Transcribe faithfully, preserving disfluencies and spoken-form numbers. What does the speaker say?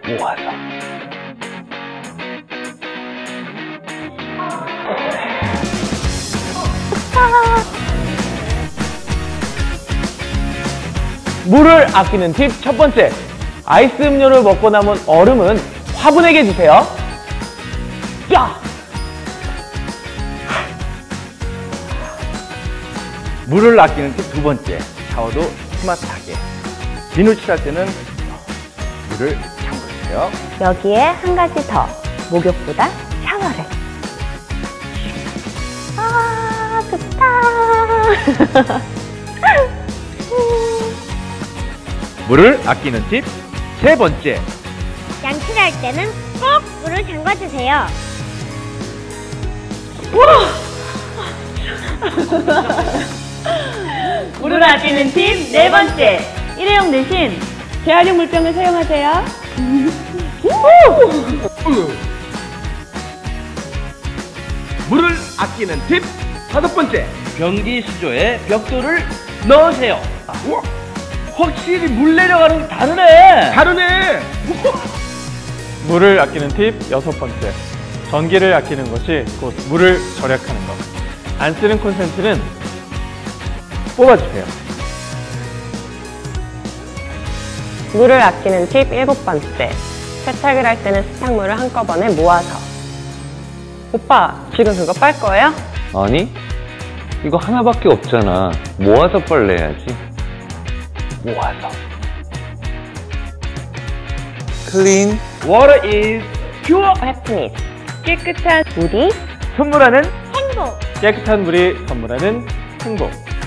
모아서. 물을 아끼는 팁 첫 번째, 아이스 음료를 먹고 남은 얼음은 화분에게 주세요. 야! 물을 아끼는 팁 두 번째, 샤워도 스마트하게. 비누 칠할 때는 물을 잠그세요. 여기에 한 가지 더, 목욕보다 샤워를. 아, 좋다. 물을 아끼는 팁 세 번째, 양치를 할 때는 꼭 물을 잠가주세요. 물을 아끼는 팁 네 번째, 일회용 대신 재활용 물병을 사용하세요. 물을 아끼는 팁 다섯 번째, 변기 수조에 벽돌을 넣으세요. 우와, 확실히 물 내려가는 게 다르네. 다르네. 물을 아끼는 팁 여섯 번째, 전기를 아끼는 것이 곧 물을 절약하는 것. 안 쓰는 콘센트는 뽑아주세요. 물을 아끼는 팁 일곱 번째, 세탁을 할 때는 세탁물을 한꺼번에 모아서. 오빠, 지금 그거 빨 거예요? 아니, 이거 하나밖에 없잖아. 모아서 빨래해야지. 모아서. 클린. Water is pure. 해피니스. 깨끗한 물이 선물하는 행복. 깨끗한 물이 선물하는 행복.